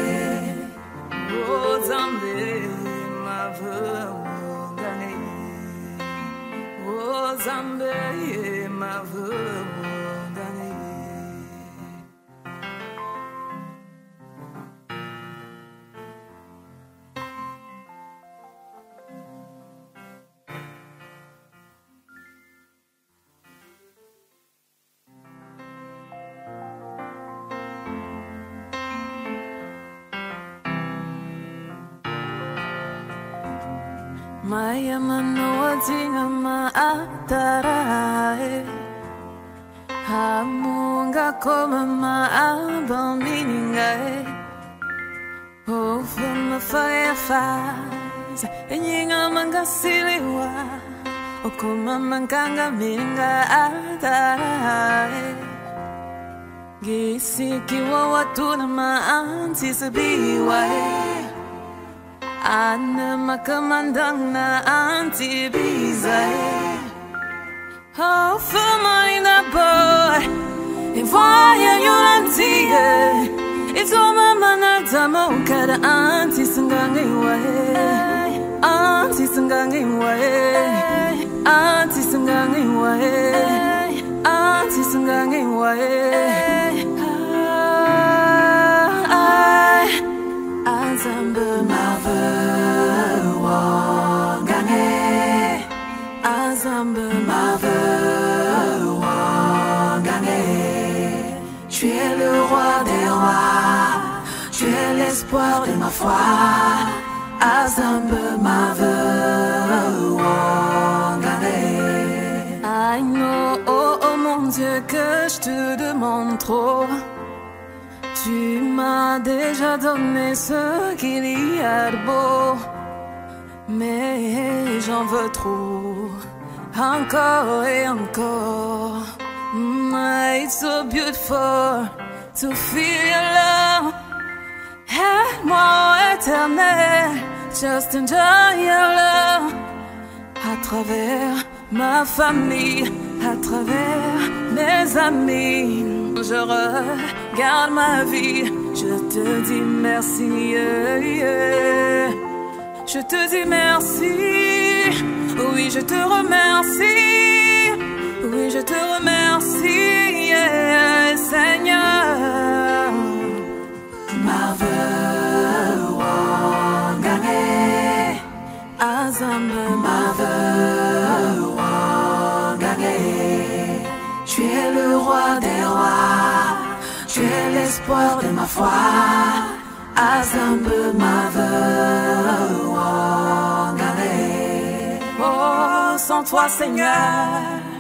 Oh, Zambe Mave Onguene. Oh, Zambe Mave Onguene. Maya manoa dinga maatarae, hamunga koma maabaminingae. Oh, from a fireflies, enyinga mangasiliwa, okoma mankanga minga atarae. Gisikiwa watuna maantisabiwae. Ana makamandang na antibizay. Oh, for mine the boy, if I am your auntie, it's all my manatamo kada auntie sangangi way, auntie sangangi way, auntie sangangi way, auntie sangangi way. Azambe Mave Onguene. Azambe Mave Onguene. Tu es le roi des rois, tu es l'espoir de ma foi. Azambe Mave Onguene. I know, oh, oh mon Dieu, que je te demande trop. Tu m'as déjà donné ce qu'il y a de beau, mais j'en veux trop, encore et encore. It's so beautiful to feel your love. Aide-moi, éternel, just enjoy your love. À travers ma famille, à travers mes amis, je regarde ma vie, je te dis merci, je te dis merci, oui je te remercie, oui je te remercie, Seigneur. Mave Onguene. Azambe Mave Onguene. Tu es le roi des rois, tu es l'espoir de ma foi. Azambe ma veuve, Onguene. Oh, sans toi, Seigneur,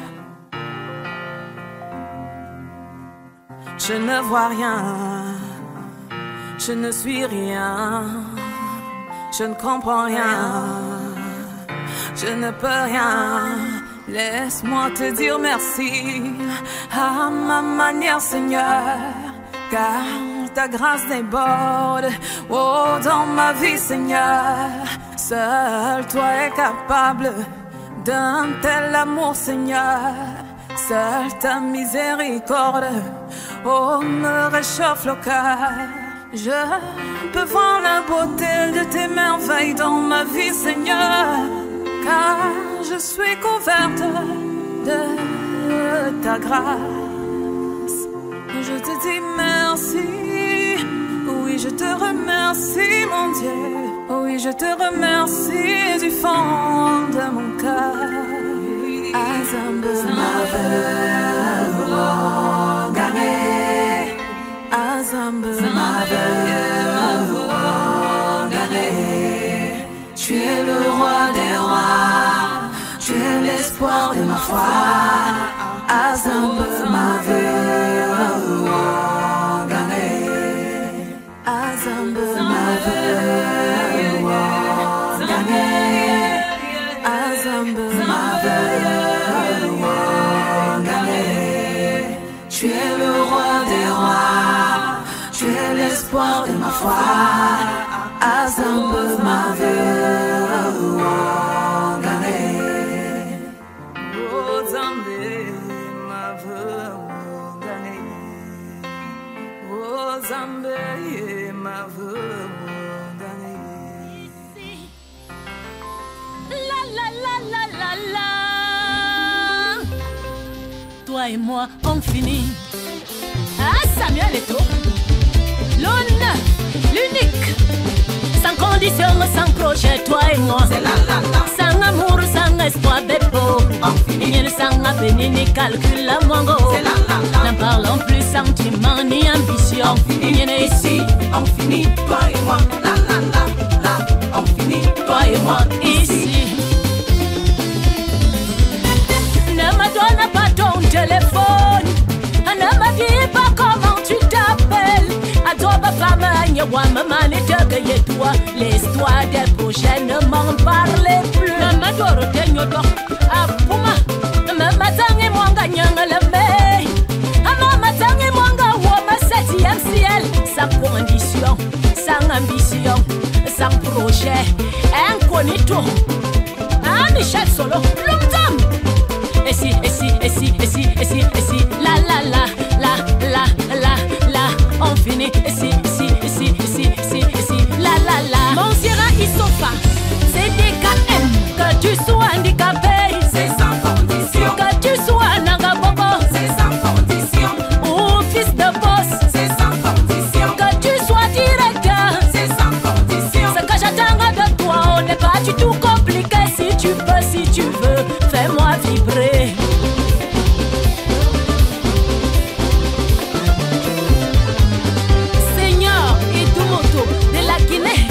je ne vois rien, je ne suis rien, je ne comprends rien, je ne peux rien. Laisse-moi te dire merci à ma manière, Seigneur, car ta grâce déborde, oh, dans ma vie, Seigneur. Seul toi es capable d'un tel amour, Seigneur. Seule ta miséricorde, oh, me réchauffe le cœur. Je peux voir la beauté de tes merveilles dans ma vie, Seigneur, car je suis couverte de ta grâce. Je te dis merci, oui, je te remercie, mon Dieu. Oui, je te remercie du fond de mon cœur. Azambe ma veuve, Onguene. Azambe ma veuve, Onguene. Tu es le roi des rois, tu es l'espoir de ma foi. Azambe ma veuve, Onguene. Azambe ma veuve, Onguene. Azambe ma veuve, Onguene. Tu es le roi des rois, tu es l'espoir de ma foi. Azambe ma veuve, Onguene. Oh, Zambe ma veuve, Onguene. Oh, Zambe ma veuve, Onguene. La la la la la la. Toi et moi on finit. Ah, Samuel Eto'o, l'honneur, l'unique, sans condition, sans projet, toi et moi. C'est la la la. Sans amour, sans espoir, bépo. Ni sans avenir, ni calcul, la mongo. C'est la la la. N'en parlons plus sentiment, ni ambition. Ni ici, on finit, toi et moi. La la la la, on finit, toi et moi, ici. Ne me donne pas ton téléphone. Ne me dis pas comment tu t'appelles. À toi, ma femme, maman, et toi. L'histoire des prochaines ne m'en parlez plus. Maman, t'auras t'aignot. Ah, Pouma. Maman, t'en moi, gagnant le mai. Ah, maman, t'en moi, ma 7e ciel. Sans condition, sans ambition, sans projet. Incognito. Ah, Michel Solo, l'homme. Et si, la la la, on finit. Et si, la la la. Mon Sierra Isofa, c'est des KM. Que tu sois handicapé, c'est sans condition. Que tu sois Nangaboko, c'est sans condition. Ou fils de boss, c'est sans condition. Que tu sois directeur, c'est sans condition. Ce que j'attends de toi, on n'est pas du tout compliqué. Si tu peux, si tu veux, fais-moi vibrer. Seigneur Idumoto de la Guinée,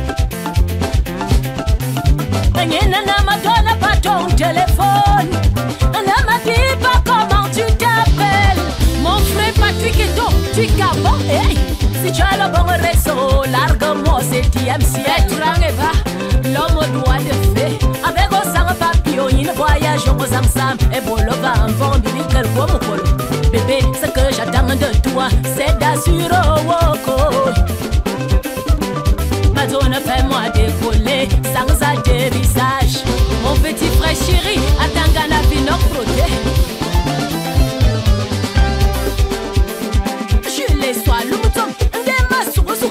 ne me donne pas ton téléphone. Ne me dis pas comment tu t'appelles. Mon frère Patrick Eto, tu es bon. Hey, si tu as le bon réseau, largue-moi c'est TMC. L'homme au doigt de fée, avec un sang papillon, il voyage au Zamzam. Et bon, le va en vendre, il est mon col. Bébé, ce que j'attends de toi, c'est d'assurer au woko. Madonna, fais-moi décoller sans atterrissage. Mon petit frère chéri, attends qu'un avion frotté. Je les sois l'outon, des masses.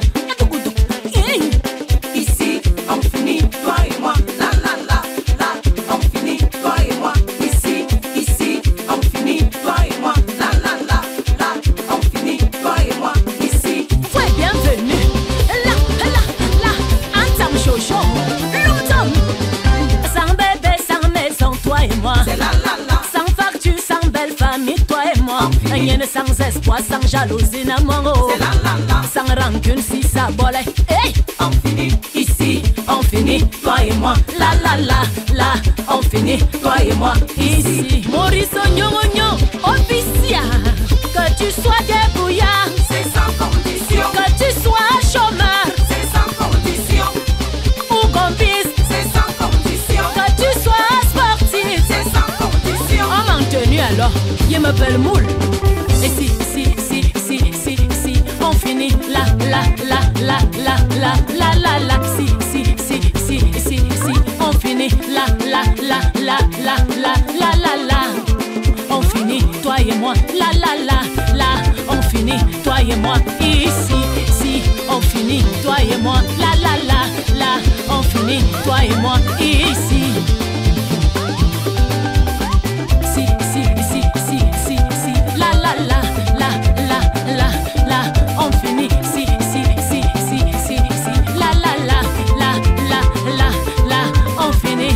Ici, on finit, toi et moi. La la la la, on finit, toi et moi. Ici, on finit, toi et moi. La la la la, on finit, toi et moi. Ici, ouais, bienvenue. La Chocho, l'automne. Sans bébé, sans maison, toi et moi. moyenne, sans espoir, sans jalousie, n'amour. Sans rancune, si ça vole. Hey, on finit ici, on finit, toi et moi. La la la la, on finit, toi et moi ici. Maurice Onguene, officiel. Que tu sois débrouillard, c'est sans condition. Que tu sois chômeur, c'est sans condition. Ou gombiste, c'est sans condition. Que tu sois sportif, c'est sans condition. En maintenu alors, il m'appelle Moule. Et si on finit la si on finit la on finit toi et moi la on finit toi et moi ici si on finit toi et moi la on finit toi et moi ici si la on finit si la on finit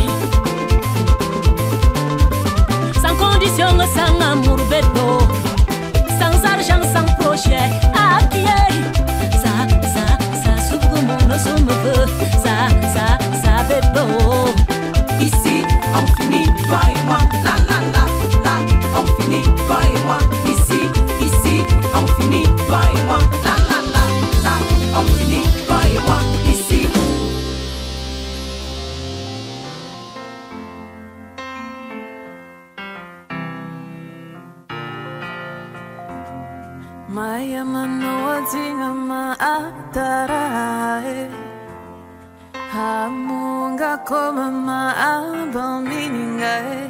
sans condition, sans amour béto, sans argent, sans projet à pied. Ça s'ouvre mon somme ça béto. Ici on finit toi et moi la on finit toi et moi ici on finit toi et moi la on finit toi et moi ici. Maya manoa tinga maatarai Hamunga koma maaba miningai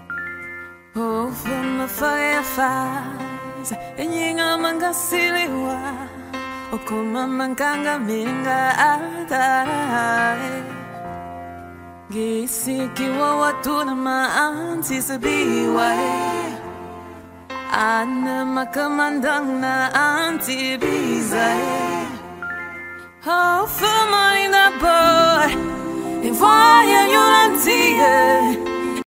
Over my fireflies Enyinga manga siliwa Okoma mankanga minga atarai Gisiki wa watu na maanti sabiwai Ana makamandang na antibizay Oh, for mine na boy E voia yun antiye